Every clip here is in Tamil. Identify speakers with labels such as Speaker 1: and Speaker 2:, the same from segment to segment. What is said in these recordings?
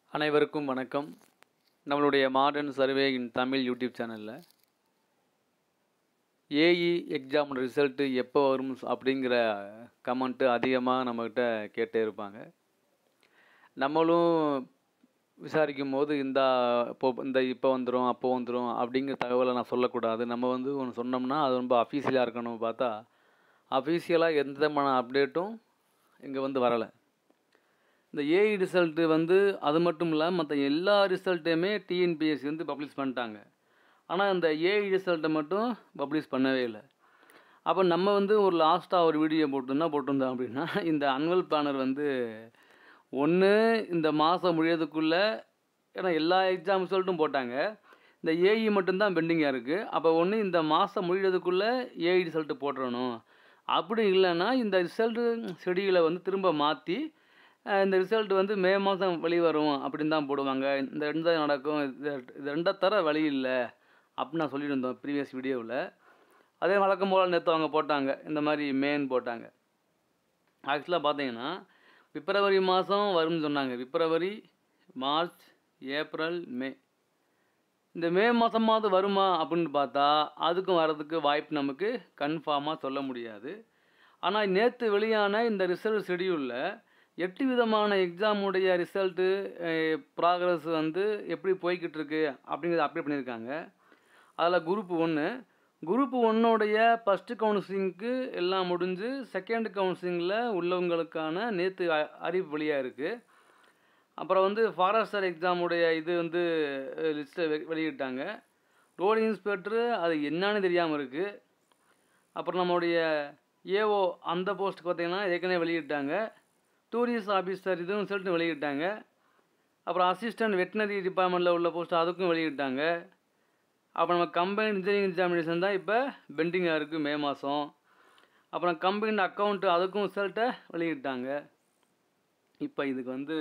Speaker 1: அனைவருக்கும் வணக்கம். நம்மளுடைய modern survey in Tamil YouTube சேனலில் ஏஇ எக்ஸாம் ரிசல்ட்டு எப்போ வரும் அப்படிங்கிற கமெண்ட்டு அதிகமாக நம்மக்கிட்ட கேட்டே இருப்பாங்க. நம்மளும் விசாரிக்கும் போது இப்போ வந்துடும் அப்போ வந்துடும் அப்படிங்கிற தகவலை நான் சொல்லக்கூடாது. நம்ம ஒன்று சொன்னோம்னா அது ரொம்ப அஃபீஷியலாக இருக்கணும். பார்த்தா அஃபீஷியலாக எந்த விதமான அப்டேட்டும் இங்கே வரலை. இந்த ஏஇ ரிசல்ட்டு அது மட்டும் இல்லாமல் மற்ற எல்லா ரிசல்ட்டையுமே டிஎன்பிஎஸ்சி பப்ளிஷ் பண்ணிட்டாங்க. ஆனால் இந்த ஏஇ ரிசல்ட்டை மட்டும் பப்ளிஷ் பண்ணவே இல்லை. அப்போ நம்ம ஒரு லாஸ்ட்டாக ஒரு வீடியோ போட்டிருந்தோம் அப்படின்னா, இந்த அனுவல் பிளானர் ஒன்று இந்த மாதம் முடியறதுக்குள்ளே, ஏன்னா எல்லா எக்ஸாம் ரிசல்ட்டும் போட்டாங்க, இந்த ஏஇ மட்டும்தான் பெண்டிங்காக இருக்குது. அப்போ ஒன்று இந்த மாதம் முடியறதுக்குள்ளே ஏஇ ரிசல்ட்டு போட்டுறணும். அப்படி இல்லைன்னா இந்த ரிசல்ட்டு ஷெடியூலை திரும்ப மாற்றி இந்த ரிசல்ட் மே மாதம் வெளிவரும் அப்படின்னு தான் போடுவாங்க. இந்த ரெண்டு தான் நடக்கும், இது ரெண்டை தர வழி இல்லை அப்படின்னு நான் சொல்லியிருந்தோம் ப்ரீவியஸ் வீடியோவில். அதே வழக்கம் போல் நேற்று அவங்க போட்டாங்க, இந்த மாதிரி மேன்னு போட்டாங்க. ஆக்சுவலாக பார்த்தீங்கன்னா பிப்ரவரி மாதம் வரும்னு சொன்னாங்க. February, March, April, May. இந்த மே மாதமாவது வருமா அப்படின்னு பார்த்தா அதுக்கும் வர்றதுக்கு வாய்ப்பு நமக்கு கன்ஃபார்மாக சொல்ல முடியாது. ஆனால் நேற்று வெளியான இந்த ரிசல்ட் ஷெடியூலில் 8 விதமான எக்ஸாமுடைய ரிசல்ட்டு ப்ராக்ரஸ் எப்படி போய்கிட்டு இருக்கு அப்படிங்கிறத அப்டேட் பண்ணியிருக்காங்க. அதில் குரூப் ஒன்னுடைய ஃபஸ்ட்டு கவுன்சிலிங்க்கு எல்லாம் முடிஞ்சு செகண்ட் கவுன்சிலிங்கில் உள்ளவங்களுக்கான நேற்று அறிவிப்பு வெளியாக இருக்குது. அப்புறம் ஃபாரஸ்டர் எக்ஸாமுடைய இது லிஸ்ட்டை வெளியிட்டாங்க. ரோடு இன்ஸ்பெக்டரு அது என்னன்னு தெரியாமல் இருக்குது. அப்புறம் நம்மளுடைய ஏஓ அந்த போஸ்ட்டுக்கு பார்த்திங்கன்னா ஏற்கனவே வெளியிட்டாங்க. டூரிஸ்ட் ஆஃபீஸர் இதுவும் ரிசல்ட்டு வெளியிட்டாங்க. அப்புறம் அசிஸ்டன்ட் வெட்டினரி டிபார்ட்மெண்ட்டில் உள்ள போஸ்ட் அதுக்கும் வெளியிட்டாங்க. அப்புறம் நம்ம கம்பைன்ட் இன்ஜினியரிங் எக்ஸாமினேஷன் தான் இப்போ பெண்டிங்காக இருக்குது மே மாதம். அப்புறம் கம்பைன்ட் அக்கௌண்ட்டு அதுக்கும் ரிசல்ட்டை வெளியிட்டாங்க. இப்போ இதுக்கு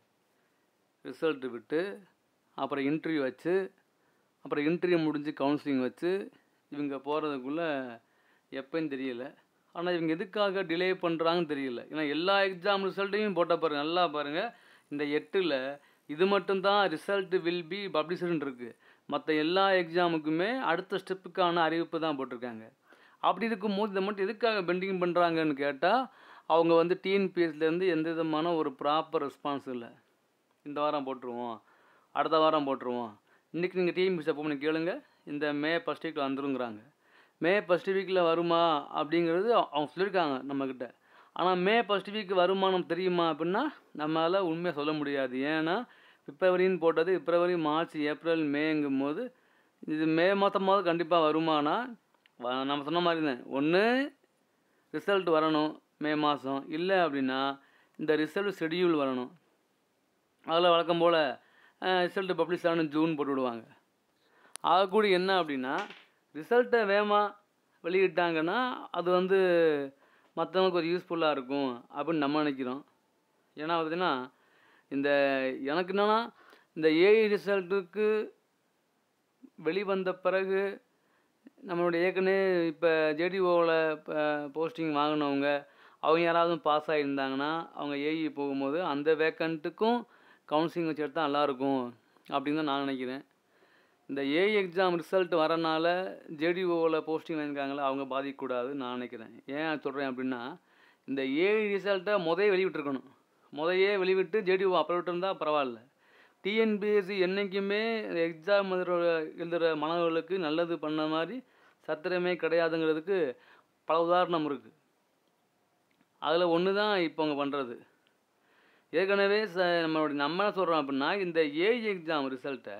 Speaker 1: ரிசல்ட்டு விட்டு அப்புறம் இன்டர்வியூ வச்சு அப்புறம் இன்டர்வியூ முடிஞ்சு கவுன்சிலிங் வச்சு இவங்க போகிறதுக்குள்ளே எப்போன்னு தெரியல. ஆனால் இவங்க எதுக்காக டிலே பண்ணுறாங்கன்னு தெரியல. ஏன்னா எல்லா எக்ஸாம் ரிசல்ட்டையும் போட்ட பாருங்கள், நல்லா பாருங்கள். இந்த 8ல் இது மட்டும்தான் ரிசல்ட் வில் பி பப்ளிஷ்டுன்னு இருக்குது. மற்ற எல்லா எக்ஸாமுக்குமே அடுத்த ஸ்டெப்புக்கான அறிவிப்பு தான் போட்டிருக்காங்க. அப்படி இருக்கும்போது இதை மட்டும் எதுக்காக பெண்டிங் பண்ணுறாங்கன்னு கேட்டால் அவங்க டிஎன்பிஎஸ்சிலேருந்து எந்த விதமான ஒரு ப்ராப்பர் ரெஸ்பான்ஸ் இல்லை. இந்த வாரம் போட்டுருவோம், அடுத்த வாரம் போட்டுருவோம், இன்றைக்கி நீங்கள் டிஎன்பிஎஸ்சியை போய் கேளுங்க, இந்த மே ஃபஸ்ட் வீக்கில் வந்துருங்கிறாங்க. மே ஃபஸ்ட் வீக்கில் வருமா அப்படிங்கிறது அவங்க சொல்லியிருக்காங்க நம்மக்கிட்ட. ஆனால் மே ஃபஸ்ட் வீக் வருமா நமக்கு தெரியுமா அப்படின்னா நம்மளால் உண்மையாக சொல்ல முடியாது. ஏன்னா பிப்ரவரின்னு போட்டது பிப்ரவரி, மார்ச், ஏப்ரல், மேங்கும் போது இது மே மாதமாவது கண்டிப்பாக வருமானா நம்ம சொன்ன மாதிரி தான். ஒன்று ரிசல்ட் வரணும் மே மாதம், இல்லை அப்படின்னா இந்த ரிசல்ட் ஷெடியூல் வரணும். அதில் வழக்கம் போல் ரிசல்ட்டு பப்ளிஷ் ஆகணும் ஜூன் போட்டு விடுவாங்க. ஆகக்கூடி என்ன அப்படின்னா ரிசல்ட்டை வேகமாக வெளியிட்டாங்கன்னா அது மற்றவங்களுக்கு ஒரு யூஸ்ஃபுல்லாக இருக்கும் அப்படின்னு நம்ம நினைக்கிறோம். ஏன்னா பார்த்தீங்கன்னா எனக்கு என்னென்னா இந்த ஏஐ ரிசல்ட்டுக்கு வெளிவந்த பிறகு நம்மளுடைய ஏற்கனவே இப்போ ஜேடிஓவில் போஸ்டிங் வாங்கினவங்க அவங்க யாராவது பாஸ் ஆகியிருந்தாங்கன்னா அவங்க ஏஇ போகும்போது அந்த வேக்கண்ட்டுக்கும் கவுன்சிலிங் வச்சு எடுத்தால் நல்லாயிருக்கும் அப்படின்னு தான் நான் நினைக்கிறேன். இந்த ஏஇ எக்ஸாம் ரிசல்ட் வரனால ஜேடிஓவில் போஸ்டிங் வாங்கியிருக்காங்களே அவங்க பாதிக்கக்கூடாதுன்னு நான் நினைக்கிறேன். ஏன் சொல்கிறேன் அப்படின்னா இந்த ஏஇ ரிசல்ட்டை வெளிவிட்டுருக்கணும். வெளிவிட்டு ஜேடிஓ அப்புறம் விட்டுருந்தால் பரவாயில்ல. டிஎன்பிஎஸ்சி என்றைக்குமே எக்ஸாம் எழுதுகிற மாணவர்களுக்கு நல்லது பண்ண மாதிரி சத்திரமே கிடையாதுங்கிறதுக்கு பல உதாரணம் இருக்குது. அதில் ஒன்று தான் இப்போ அவங்க பண்ணுறது. ஏற்கனவே நம்ம என்ன சொல்கிறோம் அப்படின்னா இந்த ஏஇ எக்ஸாம் ரிசல்ட்டை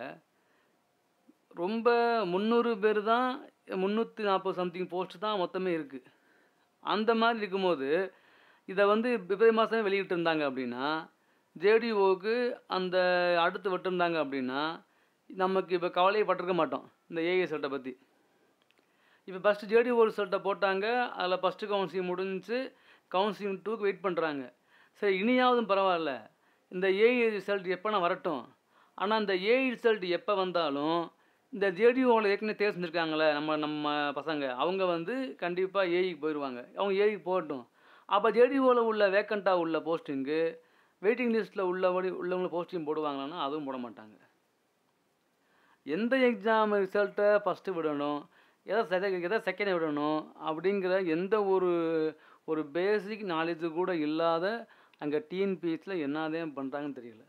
Speaker 1: ரொம்ப 300 பேர் தான், 340 சம்திங் போஸ்ட் தான் மொத்தமே இருக்குது. அந்த மாதிரி இருக்கும்போது இதை பிப்ரவரி மாதமே வெளியிட்டிருந்தாங்க அப்படின்னா ஜேடிஓவுக்கு அந்த அடுத்து விட்டுருந்தாங்க அப்படின்னா நமக்கு இப்போ கவலையப்பட்டிருக்க மாட்டோம் இந்த ஏஐ ரிசல்ட்டை பற்றி. இப்போ ஃபஸ்ட்டு ஜேடிஓ ரிசல்ட்டை போட்டாங்க, அதில் ஃபஸ்ட்டு கவுன்சிலிங் முடிஞ்சு கவுன்சிலிங் 2க்கு வெயிட் பண்ணுறாங்க. சரி இனியாவதும் பரவாயில்ல, இந்த ஏஐ ரிசல்ட் எப்போனா வரட்டும். ஆனால் இந்த ஏஐ ரிசல்ட் எப்போ வந்தாலும் இந்த ஜேடிஓவில் ஏற்கனவே தேர்வு செஞ்சுருக்காங்களே நம்ம பசங்க, அவங்க கண்டிப்பாக ஏஇக்கு போயிடுவாங்க. அவங்க ஏஇக்கு போகட்டும். அப்போ ஜேடிஓவில் உள்ள வேக்கண்ட்டாக உள்ள போஸ்டிங்கு வெயிட்டிங் லிஸ்ட்டில் உள்ளவங்களை போஸ்டிங் போடுவாங்களான்னா அதுவும் போட மாட்டாங்க. எந்த எக்ஸாம் ரிசல்ட்டை ஃபஸ்ட்டு விடணும், எதை செகண்ட் விடணும் அப்படிங்கிற எந்த ஒரு பேசிக் நாலேஜு கூட இல்லாத அங்கே டிஎன்பிஎஸ்சியில் என்னதான் பண்ணுறாங்கன்னு தெரியல.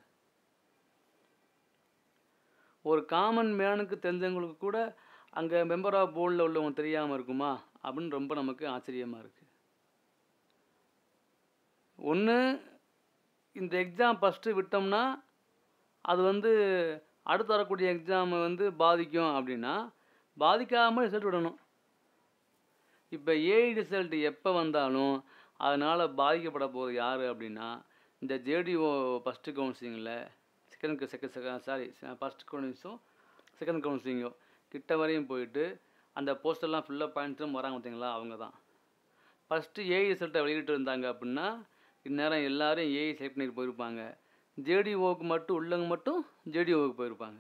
Speaker 1: ஒரு காமன் மேனுக்கு தெரிஞ்சவங்களுக்கு கூட அங்கே மெம்பர் ஆஃப் போர்டில் உள்ளவங்க தெரியாமல் இருக்குமா அப்படின்னு ரொம்ப நமக்கு ஆச்சரியமாக இருக்குது. ஒன்று இந்த எக்ஸாம் ஃபஸ்ட்டு விட்டோம்னா அது அடுத்து வரக்கூடிய எக்ஸாமை பாதிக்கும் அப்படின்னா பாதிக்காமல் ரிசல்ட் விடணும். இப்போ ஏஐ ரிசல்ட் எப்போ வந்தாலும் அதனால் பாதிக்கப்பட போகிறது யார் அப்படின்னா இந்த ஜேடிஓ ஃபஸ்ட்டு கவுன்சிலிங்கில் ஃபஸ்ட் கவுன்சிலிங்ஸும் செகண்ட் கவுன்சிலிங்கோ கிட்ட வரையும் போயிட்டு அந்த போஸ்டெல்லாம் ஃபில்லப் பாயிண்ட்ஸும் வராங்க பார்த்தீங்களா, அவங்க தான். ஃபஸ்ட்டு ஏஐ ரிசல்ட்டை வெளியிட்டு இருந்தாங்க அப்படின்னா இந்நேரம் எல்லோரும் ஏஐ செலக்ட் பண்ணிட்டு போயிருப்பாங்க. ஜேடிஓவுக்கு மட்டும் உள்ளவங்க மட்டும் ஜேடிஓவுக்கு போயிருப்பாங்க.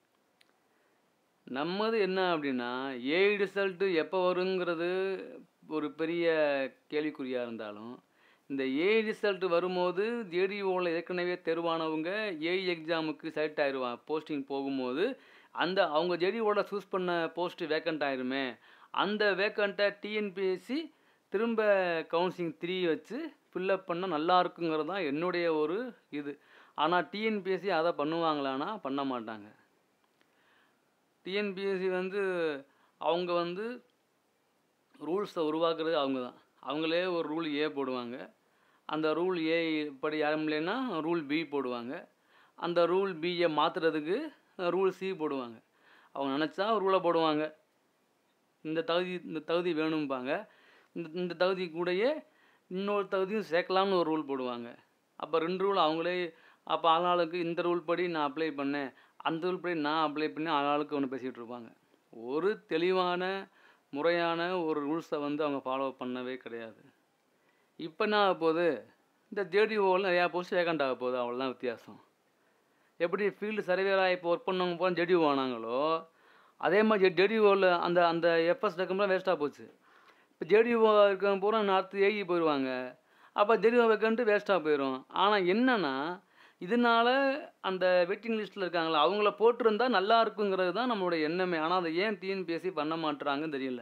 Speaker 1: நம்மது என்ன அப்படின்னா ஏஐ ரிசல்ட்டு எப்போ வருங்கிறது ஒரு பெரிய கேள்விக்குறியாக இருந்தாலும் இந்த ஏஐ ரிசல்ட்டு வரும்போது ஜேடிஓவில் ஏற்கனவே தேர்வானவங்க ஏஐ எக்ஸாமுக்கு செலக்ட் ஆயிடுவாங்க. போஸ்டிங் போகும்போது அவங்க ஜேடிஓவில் சூஸ் பண்ண போஸ்ட்டு வேக்கண்ட் ஆயிருமே, அந்த வேக்கண்ட்டை டிஎன்பிஎஸ்சி திரும்ப கவுன்சிலிங் 3 வச்சு ஃபில்லப் பண்ணால் நல்லா இருக்குங்கிறது தான் என்னுடைய ஒரு இது. ஆனால் டிஎன்பிஎஸ்சி அதை பண்ணுவாங்களான்னா பண்ண மாட்டாங்க. டிஎன்பிஎஸ்சி அவங்க ரூல்ஸை உருவாக்குறது அவங்க தான். அவங்களே ஒரு ரூல் ஏ போடுவாங்க, அந்த ரூல் ஏ படி யாரும் இல்லைன்னா ரூல் பி போடுவாங்க, அந்த ரூல் பியை மாற்றுறதுக்கு ரூல் சி போடுவாங்க. அவங்க நினச்சா ரூலை போடுவாங்க, இந்த தகுதி வேணும்பாங்க, இந்த தகுதி கூடயே இன்னொரு தகுதியும் சேர்க்கலாம்னு ஒரு ரூல் போடுவாங்க. அப்போ 2 ரூல் அவங்களே, அப்போ ஆளாளுக்கு இந்த ரூல் படி நான் அப்ளை பண்ணேன், அந்த ரூல் படி நான் அப்ளை பண்ணி ஆளாளுக்கு ஒன்று பேசிகிட்டு இருப்பாங்க. ஒரு தெளிவான முறையான ஒரு ரூல்ஸை அவங்க ஃபாலோ பண்ணவே கிடையாது. இப்போ என்ன ஆக போகுது, இந்த ஜேடிஓவில் நிறையா போஸ்ட் வேக்கண்ட் ஆக போகுது, அவ்வளோதான் வித்தியாசம். எப்படி ஃபீல்டு சர்வேராக இப்போ ஒர்க் பண்ணவங்க போனால் ஜேடிஓ ஆனாங்களோ அதே மாதிரி ஜேடிஓவில் அந்த எஃப்எஸ் டக்கம்லாம் வேஸ்ட்டாக போச்சு. இப்போ ஜேடிஓ இருக்கவங்க பூரா அடுத்து ஏஇ போயிடுவாங்க, அப்போ ஜேடிஓ வேக்கண்ட்டு வேஸ்ட்டாக போயிடும். ஆனால் என்னென்னா இதனால் அந்த வெயிட்டிங் லிஸ்ட்டில் இருக்காங்களா அவங்கள போட்டிருந்தால் நல்லா இருக்குங்கிறது தான் நம்மளுடைய எண்ணமே. ஆனால் அதை ஏன் டிஎன்பிஎஸ்சி பண்ண மாட்டுறாங்கன்னு தெரியல.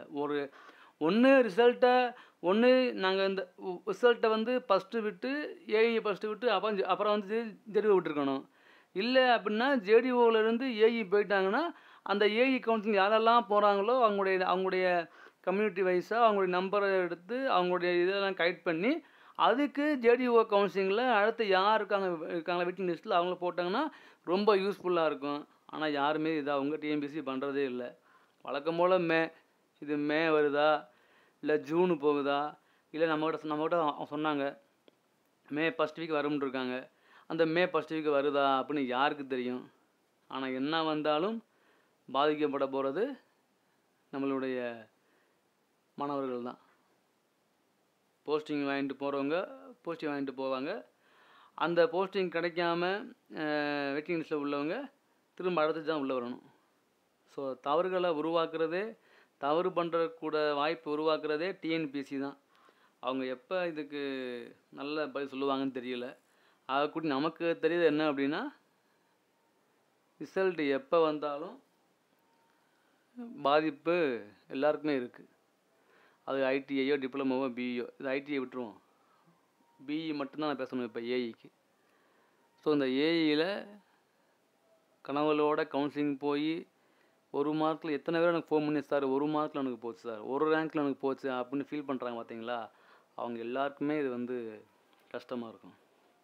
Speaker 1: ஒன்று நாங்கள் இந்த ரிசல்ட்டை ஃபஸ்ட்டு விட்டு ஏஇ ஃபஸ்ட்டு விட்டு அப்புறம் ஜேடிஓ விட்டுருக்கணும். இல்லை அப்படின்னா ஜேடிஓவிலேருந்து ஏஇ போயிட்டாங்கன்னா அந்த ஏஇ கவுன்சிலிங் யாரெல்லாம் போகிறாங்களோ அவங்களுடைய கம்யூனிட்டி வைஸாக அவங்களுடைய நம்பரை எடுத்து அவங்களுடைய இதெல்லாம் கலெக்ட் பண்ணி அதுக்கு ஜேடிஓ கவுன்சிலிங்கில் அடுத்து யார் இருக்காங்களா வெயிட்டிங் லிஸ்ட்டில் அவங்கள போட்டாங்கன்னா ரொம்ப யூஸ்ஃபுல்லாக இருக்கும். ஆனால் யாருமே இதை அவங்க டிஎன்பிஎஸ்சி பண்ணுறதே இல்லை. வழக்கம் போல் மே வருதா இல்லை ஜூனு போகுதா, இல்லை நம்மகிட்ட சொன்னாங்க மே ஃபஸ்ட் வீக் வரும்னு இருக்காங்க. அந்த மே ஃபஸ்ட் வீக் வருதா அப்படின்னு யாருக்கு தெரியும். ஆனால் என்ன வந்தாலும் பாதிக்கப்பட போகிறது நம்மளுடைய மாணவர்கள் தான். போஸ்டிங் வாங்கிட்டு போகிறவங்க போஸ்டிங் வாங்கிட்டு போவாங்க, அந்த போஸ்டிங் கிடைக்காம வெயிட்டிங் லிஸ்ட்டில் உள்ளவங்க திரும்ப அடுத்து தான் உள்ளே வரணும். ஸோ தவறுகளை உருவாக்குறதே, தவறு பண்ணுறக்கூட வாய்ப்பு உருவாக்குறதே டிஎன்பிஎஸ்சி தான். அவங்க எப்போ இதுக்கு நல்ல பதில் சொல்லுவாங்கன்னு தெரியல. அதை கூட நமக்கு தெரியுது என்ன அப்படின்னா ரிசல்ட்டு எப்போ வந்தாலும் பாதிப்பு எல்லாருக்குமே இருக்குது. அது ஐடிஐயோ டிப்ளமோவோ பிஇயோ, இது ஐடிஐ விட்டுருவோம், பிஇ மட்டும்தான் நான் பேசணும் இப்போ ஏஇக்கு. ஸோ இந்த ஏஇயில் கனவுகளோட கவுன்சிலிங் போய் 1 மார்க்கில் எத்தனை பேர் எனக்கு ஃபோன் பண்ணி சார் 1 மார்க்கில் எனக்கு போச்சு சார், 1 ரேங்க்கில் எனக்கு போச்சு அப்படின்னு ஃபீல் பண்ணுறாங்க பார்த்தீங்களா, அவங்க எல்லாருக்குமே இது கஷ்டமாக இருக்கும்.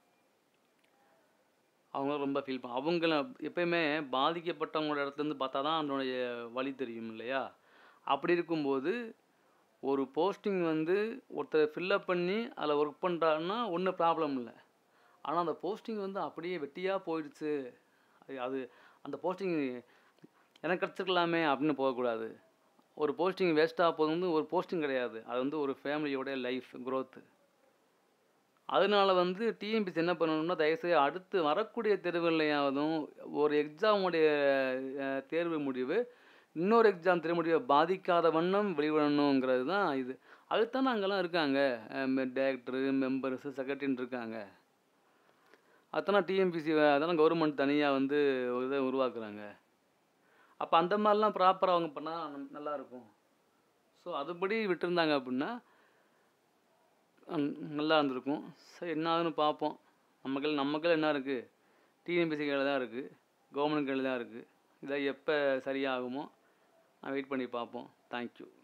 Speaker 1: அவங்களும் ரொம்ப ஃபீல் அவங்கள எப்பயுமே பாதிக்கப்பட்டவங்களோட இடத்துலேருந்து பார்த்தா தான் அதனுடைய வழி தெரியும் இல்லையா. அப்படி இருக்கும்போது ஒரு போஸ்டிங் ஒருத்தர் ஃபில்லப் பண்ணி அதில் ஒர்க் பண்ணுறாருன்னா ஒன்றும் ப்ராப்ளம் இல்லை. ஆனால் அந்த போஸ்டிங் அப்படியே வெட்டியாக போயிடுச்சு, அது அந்த போஸ்டிங் எனக்கு கிடச்சிருக்கலாமே அப்படின்னு போகக்கூடாது. ஒரு போஸ்டிங் வேஸ்ட்டாக போகுது ஒரு போஸ்டிங் கிடையாது, அது ஒரு ஃபேமிலியோடைய லைஃப் க்ரோத்து. அதனால டிஎன்பிஎஸ்சி என்ன பண்ணணும்னா தயவுசெய்து அடுத்து வரக்கூடிய தேர்வுகளையாவதும் ஒரு எக்ஸாமுடைய தேர்வு முடிவு இன்னொரு எக்ஸாம் தேர்வு முடிவை பாதிக்காத வண்ணம் வெளிவிடணுங்கிறது தான் இது. அதுதானே அங்கெல்லாம் இருக்காங்க டைரக்டரு, மெம்பர்ஸு, செக்ரட்டரின்னு இருக்காங்க. அதெல்லாம் டிஎன்பிசி அதெல்லாம் கவர்மெண்ட் தனியாக வந்து ஒரு இதை உருவாக்குறாங்க. அப்போ அந்த மாதிரிலாம் ப்ராப்பராக அவங்க பண்ணால் நல்லாயிருக்கும். ஸோ அதுபடி விட்டுருந்தாங்க அப்படின்னா நல்லா இருந்திருக்கும். சரி என்ன ஆகுதுன்னு பார்ப்போம். நம்ம கையில் என்ன இருக்குது? டிஎன்பிசி கையில் தான் இருக்குது, கவர்மெண்ட் கையில் தான் இருக்குது. இதை எப்போ சரியாகுமோ வெயிட் பண்ணி பார்ப்போம். தேங்க்யூ.